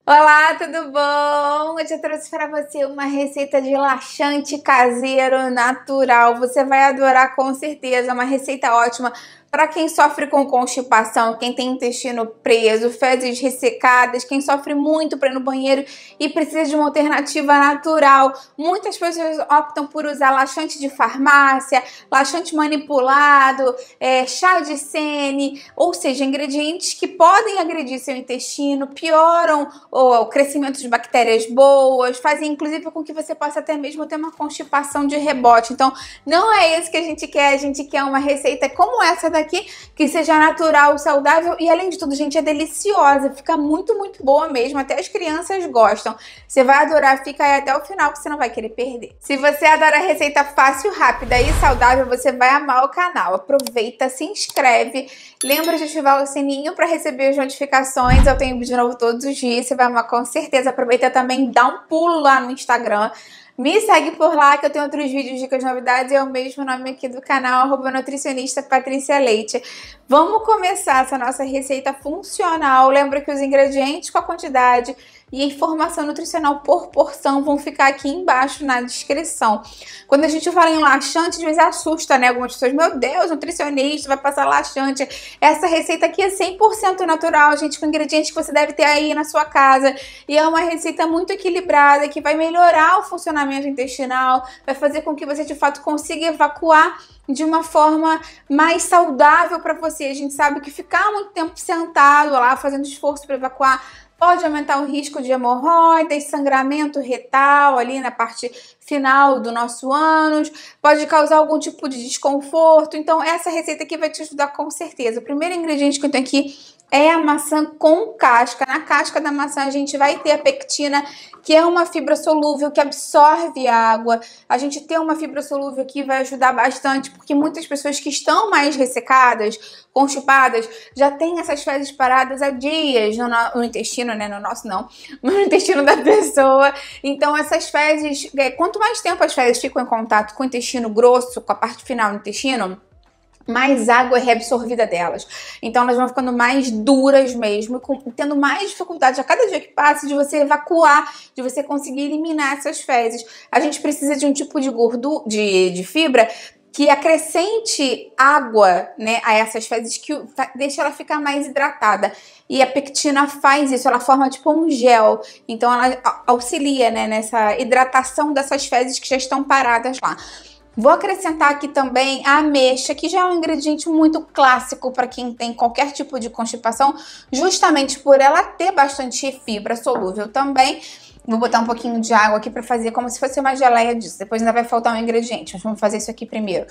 Olá, tudo bom? Hoje eu trouxe para você uma receita de laxante caseiro natural. Você vai adorar com certeza, é uma receita ótima para quem sofre com constipação, quem tem intestino preso, fezes ressecadas, quem sofre muito para ir no banheiro e precisa de uma alternativa natural. Muitas pessoas optam por usar laxante de farmácia, laxante manipulado, chá de sene, ou seja, ingredientes que podem agredir seu intestino, pioram o crescimento de bactérias boas, fazem inclusive com que você possa até mesmo ter uma constipação de rebote. Então, não é isso que a gente quer uma receita como essa daqui, que seja natural, saudável e, além de tudo, gente, é deliciosa, fica muito boa mesmo, até as crianças gostam. Você vai adorar, fica aí até o final que você não vai querer perder. Se você adora receita fácil, rápida e saudável, você vai amar o canal. Aproveita, se inscreve, lembra de ativar o sininho para receber as notificações. Eu tenho vídeo novo todos os dias, você vai amar com certeza. Aproveita também, dá um pulo lá no Instagram. Me segue por lá que eu tenho outros vídeos, dicas, novidades. É o mesmo nome aqui do canal, @nutricionista Patrícia Leite. Vamos começar essa nossa receita funcional. Lembra que os ingredientes com a quantidade e a informação nutricional por porção vão ficar aqui embaixo na descrição. Quando a gente fala em laxante, às vezes assusta, né? Algumas pessoas, meu Deus, nutricionista vai passar laxante. Essa receita aqui é 100% natural, gente, com ingredientes que você deve ter aí na sua casa. E é uma receita muito equilibrada, que vai melhorar o funcionamento intestinal, vai fazer com que você, de fato, consiga evacuar de uma forma mais saudável para você. A gente sabe que ficar muito tempo sentado lá, fazendo esforço para evacuar, pode aumentar o risco de hemorroidas, sangramento retal ali na parte final do nosso ânus, pode causar algum tipo de desconforto. Então essa receita aqui vai te ajudar com certeza. O primeiro ingrediente que eu tenho aqui é a maçã com casca. Na casca da maçã a gente vai ter a pectina, que é uma fibra solúvel que absorve água. A gente ter uma fibra solúvel aqui vai ajudar bastante, porque muitas pessoas que estão mais ressecadas, constipadas, já têm essas fezes paradas há dias no intestino, né? No nosso não, mas no intestino da pessoa. Então essas fezes, quanto mais tempo as fezes ficam em contato com o intestino grosso, com a parte final do intestino, mais água é reabsorvida delas. Então elas vão ficando mais duras mesmo, tendo mais dificuldade a cada dia que passa de você evacuar, de você conseguir eliminar essas fezes. A gente precisa de um tipo de gordura, de fibra que acrescente água, né, a essas fezes, que deixa ela ficar mais hidratada. E a pectina faz isso, ela forma tipo um gel. Então ela auxilia, né, nessa hidratação dessas fezes que já estão paradas lá. Vou acrescentar aqui também a ameixa, que já é um ingrediente muito clássico para quem tem qualquer tipo de constipação, justamente por ela ter bastante fibra solúvel também. Vou botar um pouquinho de água aqui para fazer como se fosse uma geleia disso. Depois ainda vai faltar um ingrediente, mas vamos fazer isso aqui primeiro.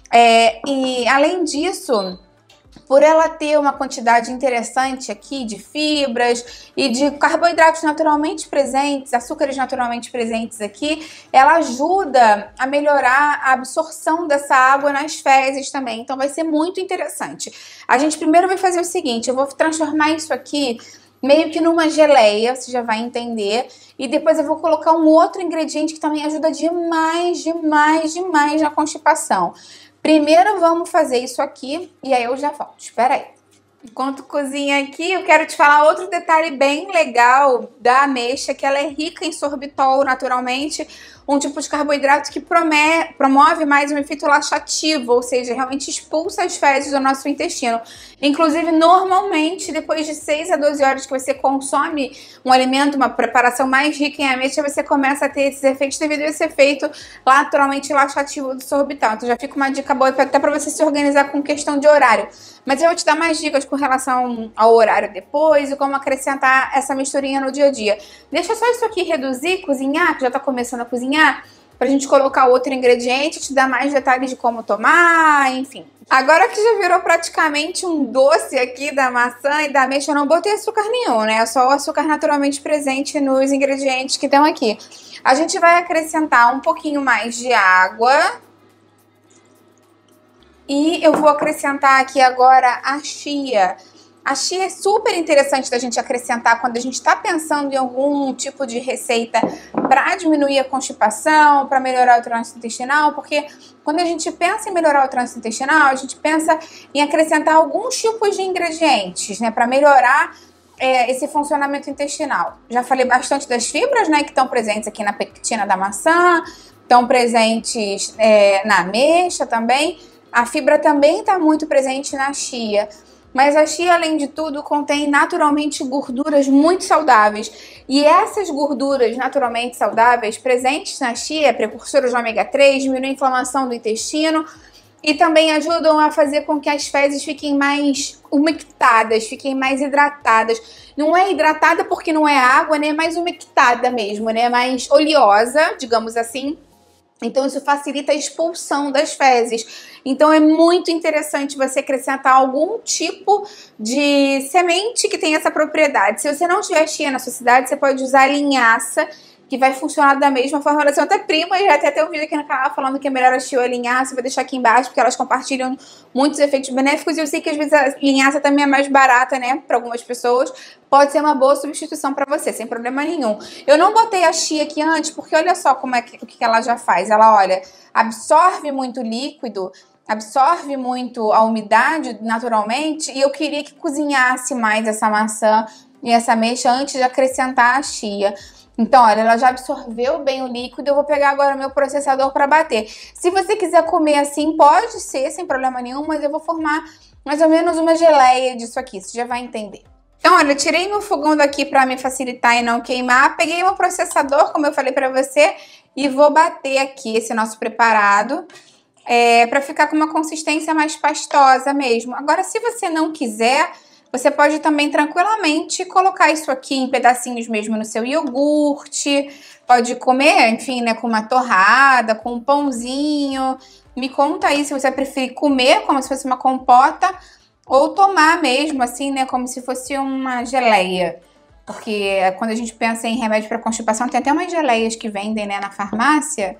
E além disso, por ela ter uma quantidade interessante aqui de fibras e de carboidratos naturalmente presentes, açúcares naturalmente presentes aqui, ela ajuda a melhorar a absorção dessa água nas fezes também. Então vai ser muito interessante. A gente primeiro vai fazer o seguinte, eu vou transformar isso aqui meio que numa geleia, você já vai entender. E depois eu vou colocar um outro ingrediente que também ajuda demais na constipação. Primeiro vamos fazer isso aqui e aí eu já volto. Espera aí. Enquanto cozinha aqui, eu quero te falar outro detalhe bem legal da ameixa, que ela é rica em sorbitol naturalmente, um tipo de carboidrato que promove mais um efeito laxativo, ou seja, realmente expulsa as fezes do nosso intestino. Inclusive, normalmente, depois de 6 a 12 horas que você consome um alimento, uma preparação mais rica em ameixa, você começa a ter esses efeitos devido a esse efeito naturalmente laxativo do sorbitol. Então já fica uma dica boa até para você se organizar com questão de horário. Mas eu vou te dar mais dicas com relação ao horário depois e como acrescentar essa misturinha no dia a dia. Deixa só isso aqui reduzir, cozinhar, que já tá começando a cozinhar, pra gente colocar outro ingrediente, te dar mais detalhes de como tomar, enfim. Agora que já virou praticamente um doce aqui da maçã e da ameixa, eu não botei açúcar nenhum, né? É só o açúcar naturalmente presente nos ingredientes que estão aqui. A gente vai acrescentar um pouquinho mais de água. E eu vou acrescentar aqui agora a chia. A chia é super interessante da gente acrescentar quando a gente está pensando em algum tipo de receita para diminuir a constipação, para melhorar o trânsito intestinal, porque quando a gente pensa em melhorar o trânsito intestinal, a gente pensa em acrescentar alguns tipos de ingredientes, né, para melhorar esse funcionamento intestinal. Já falei bastante das fibras, né, que estão presentes aqui na pectina da maçã, estão presentes na ameixa também. A fibra também está muito presente na chia. Mas a chia, além de tudo, contém naturalmente gorduras muito saudáveis. E essas gorduras naturalmente saudáveis presentes na chia, precursoras de ômega 3, diminuem a inflamação do intestino e também ajudam a fazer com que as fezes fiquem mais umectadas, fiquem mais hidratadas. Não é hidratada porque não é água, né? É mais umectada mesmo, né? Mais oleosa, digamos assim. Então isso facilita a expulsão das fezes. Então é muito interessante você acrescentar algum tipo de semente que tenha essa propriedade. Se você não tiver chia na sua cidade, você pode usar linhaça, que vai funcionar da mesma forma. Elas são até primas, já tem até um vídeo aqui no canal falando que é melhor a chia ou a linhaça. Vou deixar aqui embaixo, porque elas compartilham muitos efeitos benéficos. E eu sei que às vezes a linhaça também é mais barata, né, para algumas pessoas. Pode ser uma boa substituição para você, sem problema nenhum. Eu não botei a chia aqui antes, porque olha só como o que ela já faz. Ela, olha, absorve muito líquido, absorve muito a umidade naturalmente, e eu queria que cozinhasse mais essa maçã e essa ameixa antes de acrescentar a chia. Então, olha, ela já absorveu bem o líquido, eu vou pegar agora o meu processador para bater. Se você quiser comer assim, pode ser, sem problema nenhum, mas eu vou formar mais ou menos uma geleia disso aqui, você já vai entender. Então, olha, eu tirei meu fogão daqui para me facilitar e não queimar, peguei meu processador, como eu falei para você, e vou bater aqui esse nosso preparado, para ficar com uma consistência mais pastosa mesmo. Agora, se você não quiser, você pode também tranquilamente colocar isso aqui em pedacinhos mesmo no seu iogurte, pode comer, enfim, né, com uma torrada, com um pãozinho. Me conta aí se você preferir comer como se fosse uma compota ou tomar mesmo, assim, né, como se fosse uma geleia. Porque quando a gente pensa em remédio para constipação, tem até umas geleias que vendem, né, na farmácia,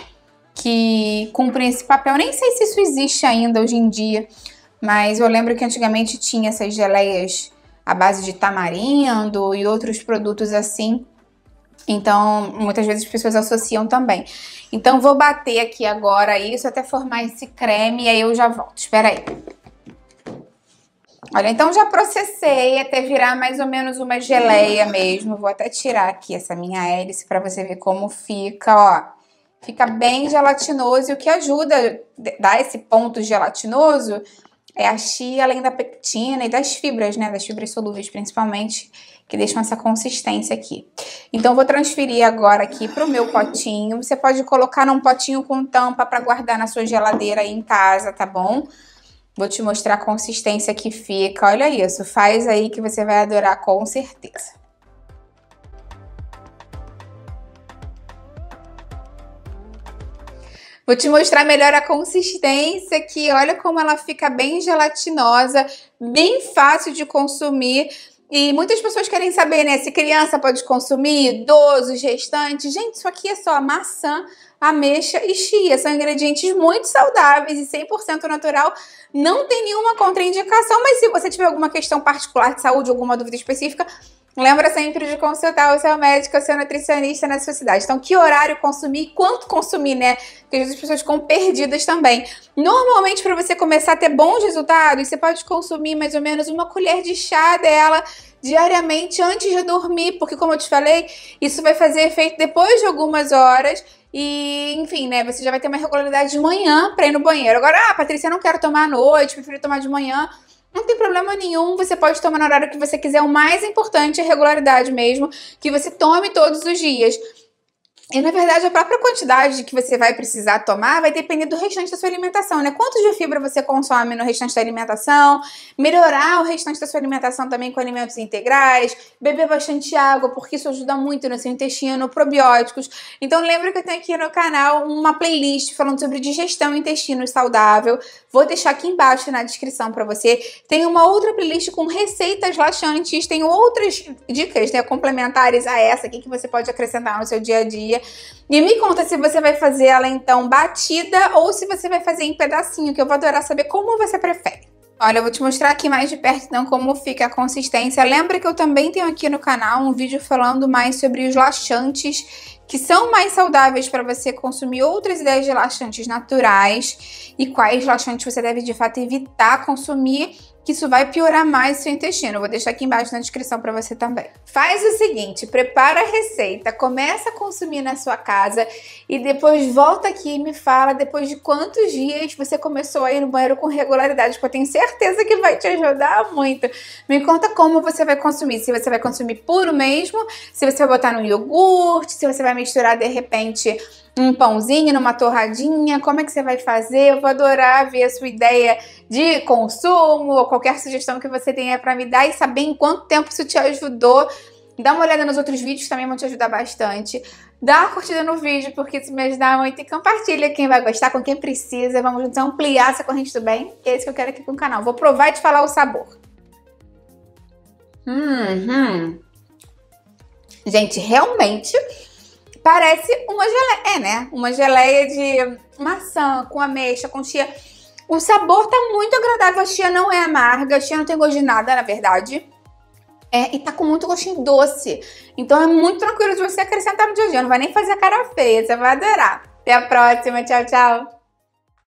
que cumprem esse papel. Nem sei se isso existe ainda hoje em dia, mas eu lembro que antigamente tinha essas geleias à base de tamarindo e outros produtos assim. Então, muitas vezes as pessoas associam também. Então, vou bater aqui agora isso até formar esse creme e aí eu já volto. Espera aí. Olha, então já processei até virar mais ou menos uma geleia mesmo. Vou até tirar aqui essa minha hélice para você ver como fica, ó. Fica bem gelatinoso e o que ajuda a dar esse ponto gelatinoso é a chia, além da pectina e das fibras, né? Das fibras solúveis, principalmente, que deixam essa consistência aqui. Então, vou transferir agora aqui para o meu potinho. Você pode colocar num potinho com tampa para guardar na sua geladeira aí em casa, tá bom? Vou te mostrar a consistência que fica. Olha isso, faz aí que você vai adorar com certeza. Vou te mostrar melhor a consistência aqui. Olha como ela fica bem gelatinosa, bem fácil de consumir. E muitas pessoas querem saber, né, se criança pode consumir, idosos, gestantes. Gente, isso aqui é só maçã, ameixa e chia. São ingredientes muito saudáveis e 100% natural. Não tem nenhuma contraindicação, mas se você tiver alguma questão particular de saúde, alguma dúvida específica, lembra sempre de consultar o seu médico, o seu nutricionista na sua cidade. Então, que horário consumir, quanto consumir, né? Porque às vezes as pessoas ficam perdidas também. Normalmente, para você começar a ter bons resultados, você pode consumir mais ou menos uma colher de chá dela diariamente antes de dormir, porque como eu te falei, isso vai fazer efeito depois de algumas horas e, enfim, né, você já vai ter uma regularidade de manhã para ir no banheiro. Agora, Patrícia, eu não quero tomar à noite, prefiro tomar de manhã. Não tem problema nenhum, você pode tomar no horário que você quiser. O mais importante é a regularidade mesmo, que você tome todos os dias. E, na verdade, a própria quantidade que você vai precisar tomar vai depender do restante da sua alimentação, né? Quanto de fibra você consome no restante da alimentação, melhorar o restante da sua alimentação também com alimentos integrais, beber bastante água, porque isso ajuda muito no seu intestino, probióticos. Então, lembra que eu tenho aqui no canal uma playlist falando sobre digestão e intestino saudável. Vou deixar aqui embaixo na descrição para você. Tem uma outra playlist com receitas laxantes, tem outras dicas, né, complementares a essa aqui que você pode acrescentar no seu dia a dia. E me conta se você vai fazer ela então batida ou se você vai fazer em pedacinho, que eu vou adorar saber como você prefere. Olha, eu vou te mostrar aqui mais de perto então como fica a consistência. Lembra que eu também tenho aqui no canal um vídeo falando mais sobre os laxantes, que são mais saudáveis para você consumir outras ideias de laxantes naturais e quais laxantes você deve de fato evitar consumir que isso vai piorar mais o seu intestino. Eu vou deixar aqui embaixo na descrição para você também. Faz o seguinte, prepara a receita, começa a consumir na sua casa e depois volta aqui e me fala depois de quantos dias você começou a ir no banheiro com regularidade, porque eu tenho certeza que vai te ajudar muito. Me conta como você vai consumir, se você vai consumir puro mesmo, se você vai botar no iogurte, se você vai misturar de repente um pãozinho, numa torradinha, como é que você vai fazer? Eu vou adorar ver a sua ideia de consumo ou qualquer sugestão que você tenha para me dar e saber em quanto tempo isso te ajudou. Dá uma olhada nos outros vídeos, também vão te ajudar bastante. Dá uma curtida no vídeo, porque isso me ajuda muito. E compartilha quem vai gostar, com quem precisa. Vamos juntos ampliar essa corrente do bem. É isso que eu quero aqui com o canal. Vou provar e te falar o sabor. Gente, realmente parece uma geleia, né? Uma geleia de maçã, com ameixa, com chia. O sabor tá muito agradável, a chia não é amarga, a chia não tem gosto de nada, na verdade. E tá com muito gostinho doce. Então é muito tranquilo de você acrescentar no dia a dia, não vai nem fazer cara feia, você vai adorar. Até a próxima, tchau, tchau!